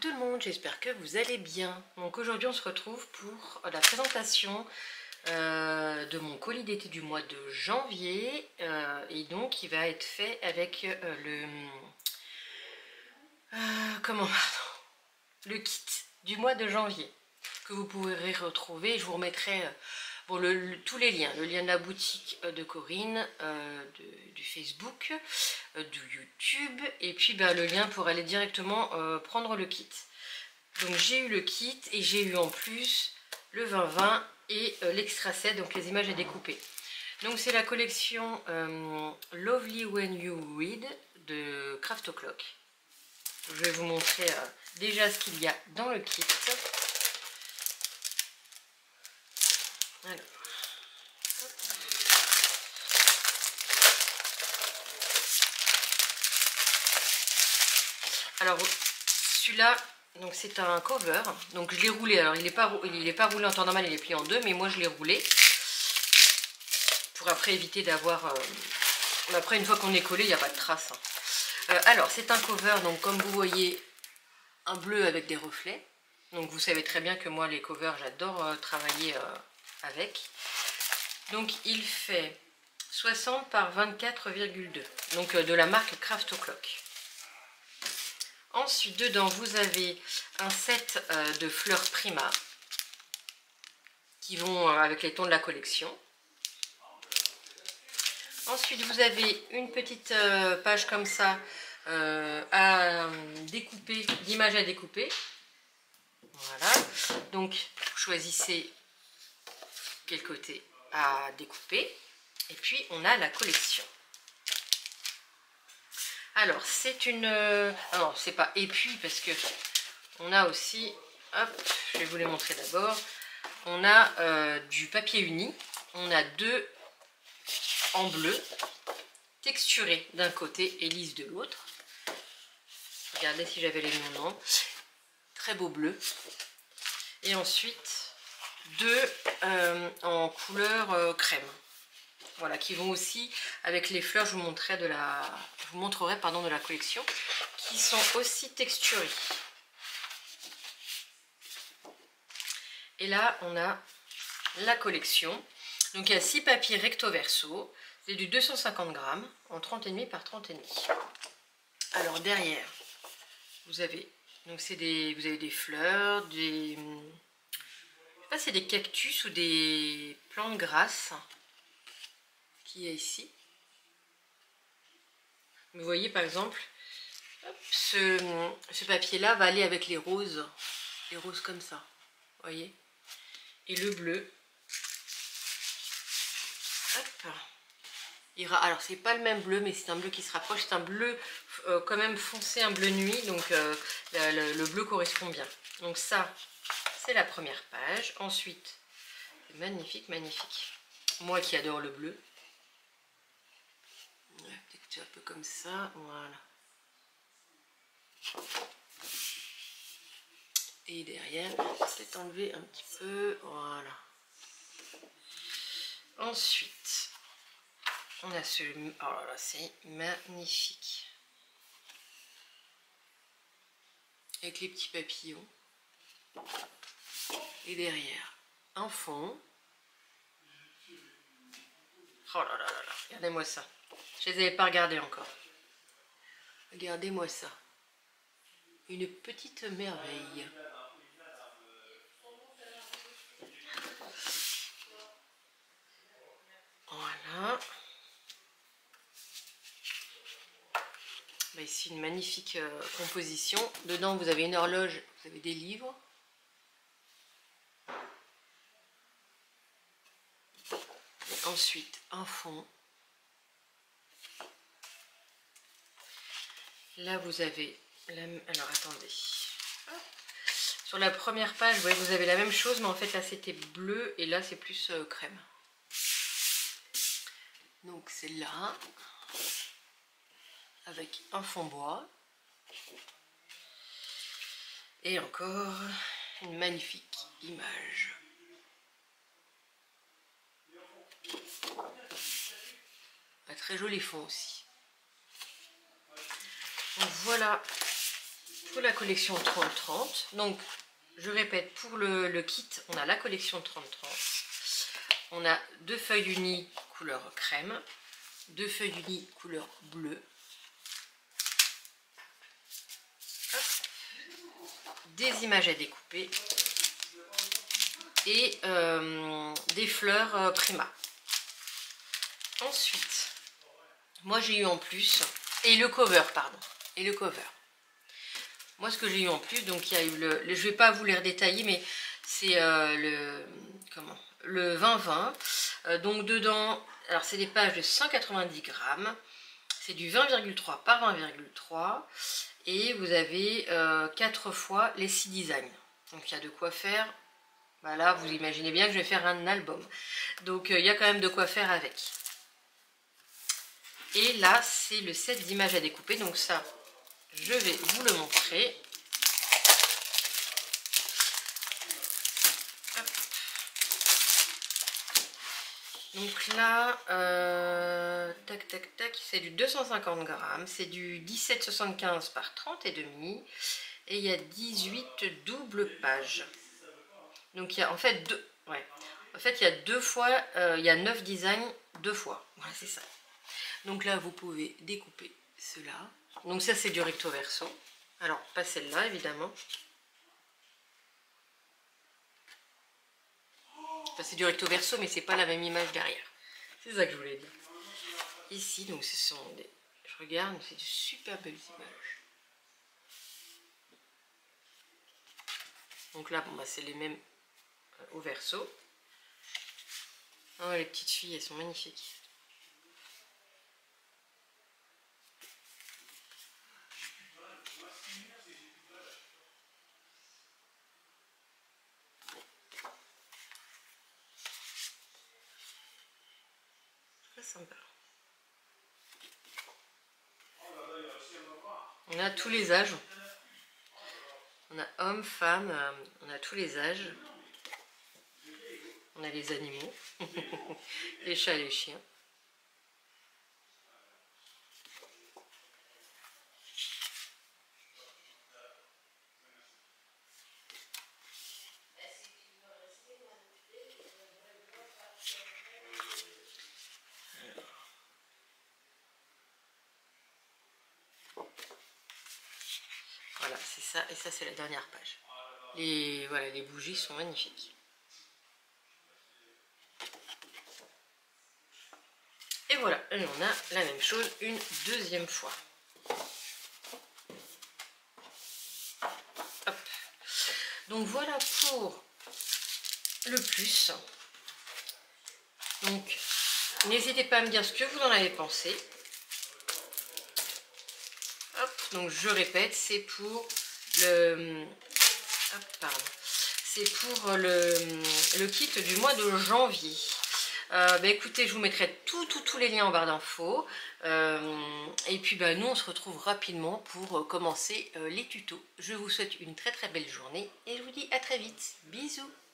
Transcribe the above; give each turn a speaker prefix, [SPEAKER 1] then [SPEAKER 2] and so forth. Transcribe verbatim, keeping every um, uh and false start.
[SPEAKER 1] tout le monde, j'espère que vous allez bien. Donc aujourd'hui on se retrouve pour la présentation euh, de mon colis d'été du mois de janvier euh, et donc il va être fait avec euh, le euh, comment pardon, le kit du mois de janvier que vous pourrez retrouver. Je vous remettrai euh, bon, le, le, tous les liens, le lien de la boutique de Corinne, euh, de, du Facebook, euh, du YouTube et puis bah, le lien pour aller directement euh, prendre le kit. Donc j'ai eu le kit et j'ai eu en plus le vingt vingt et euh, l'extra set, donc les images à découper. Donc c'est la collection euh, Lovely When You Read de Craft O'Clock. Je vais vous montrer euh, déjà ce qu'il y a dans le kit. Alors. Alors celui-là, donc c'est un cover, donc je l'ai roulé. Alors il n'est pas, il est pas roulé en temps normal, il est plié en deux, mais moi je l'ai roulé pour après éviter d'avoir. Euh... Après une fois qu'on est collé, il n'y a pas de traces. Hein. Euh, alors c'est un cover, donc comme vous voyez, un bleu avec des reflets. Donc vous savez très bien que moi les covers, j'adore euh, travailler euh, avec. Donc il fait soixante par vingt-quatre virgule deux, donc euh, de la marque Craft O'Clock. Ensuite, dedans, vous avez un set euh, de fleurs Prima qui vont euh, avec les tons de la collection. Ensuite, vous avez une petite euh, page comme ça euh, à découper, d'images à découper. Voilà. Donc, vous choisissez quel côté à découper. Et puis, on a la collection. Alors, c'est une... Euh, non, c'est pas épi parce que on a aussi... Hop, je vais vous les montrer d'abord. On a euh, du papier uni. On a deux en bleu, texturés d'un côté et lisse de l'autre. Regardez si j'avais les noms. Très beau bleu. Et ensuite, deux euh, en couleur euh, crème. Voilà, qui vont aussi avec les fleurs, je vous montrerai de la, je vous montrerai pardon de la collection, qui sont aussi texturées. Et là, on a la collection. Donc il y a six papiers recto verso, c'est du deux cent cinquante grammes en trente virgule cinq par trente virgule cinq. Alors derrière, vous avez donc c'est des, vous avez des fleurs, des, je sais pas, c'est des cactus ou des plantes grasses. Qui est ici. Vous voyez par exemple, hop, ce, ce papier là va aller avec les roses, les roses comme ça, vous voyez, et le bleu. Hop. Ira. Alors c'est pas le même bleu, mais c'est un bleu qui se rapproche, c'est un bleu euh, quand même foncé, un bleu nuit, donc euh, le, le bleu correspond bien. Donc ça, c'est la première page. Ensuite, magnifique, magnifique. Moi qui adore le bleu. Un peu comme ça, voilà. Et derrière, peut-être enlever un petit peu, voilà. Ensuite, on a ce, oh là là, c'est magnifique. Avec les petits papillons. Et derrière, un fond. Oh là là là là, regardez-moi ça. Je ne les avais pas regardés encore. Regardez-moi ça. Une petite merveille. Voilà. Bah ici, une magnifique euh, composition. Dedans, vous avez une horloge, vous avez des livres. Et ensuite, un fond. Là, vous avez... La... Alors, attendez. Sur la première page, ouais, vous avez la même chose, mais en fait, là, c'était bleu, et là, c'est plus euh, crème. Donc, c'est là, avec un fond bois. Et encore une magnifique image. Un très joli fond aussi. Donc, voilà pour la collection trente trente. Donc, je répète, pour le, le kit, on a la collection trente trente. On a deux feuilles unies couleur crème, deux feuilles unies couleur bleue, hop, des images à découper et euh, des fleurs euh, Prima. Ensuite, moi j'ai eu en plus, et le cover, pardon, et le cover. Moi ce que j'ai eu en plus, donc il y a eu le, le je vais pas vous les redétailler, mais c'est euh, le, comment, le vingt vingt. Euh, donc dedans, alors c'est des pages de cent quatre-vingt-dix grammes, c'est du vingt virgule trois par vingt virgule trois, et vous avez euh, quatre fois les six designs. Donc il y a de quoi faire. Bah là, vous imaginez bien que je vais faire un album. Donc euh, il y a quand même de quoi faire avec. Et là, c'est le set d'images à découper. Donc ça, je vais vous le montrer. Hop. Donc là, euh, tac, tac, tac, c'est du deux cent cinquante grammes. C'est du dix-sept soixante-quinze par trente et demi. Et il y a dix-huit doubles pages. Donc il y a en fait deux. Ouais. En fait, il y a deux fois, euh, il y a neuf designs deux fois. Voilà, c'est ça. Donc là, vous pouvez découper cela. Donc ça, c'est du recto verso. Alors, pas celle-là, évidemment. Enfin, c'est du recto verso, mais c'est pas la même image derrière. C'est ça que je voulais dire. Ici, donc ce sont des... Je regarde, c'est de super belles images. Donc là, bon, bah, c'est les mêmes euh, au verso. Oh, les petites filles, elles sont magnifiques. Très sympa. On a tous les âges. On a hommes, femmes, euh, on a tous les âges. On a les animaux, les chats et les chiens. Voilà, c'est ça, et ça c'est la dernière page. Les, voilà, les bougies sont magnifiques. Et voilà, et on a la même chose une deuxième fois. Hop. Donc voilà pour le plus. Donc n'hésitez pas à me dire ce que vous en avez pensé. Hop, donc je répète, c'est pour le... Hop, pardon. C'est pour le, le kit du mois de janvier. Euh, bah écoutez, je vous mettrai tous tout, tout les liens en barre d'infos. Euh, et puis bah, nous, on se retrouve rapidement pour commencer euh, les tutos. Je vous souhaite une très très belle journée et je vous dis à très vite. Bisous!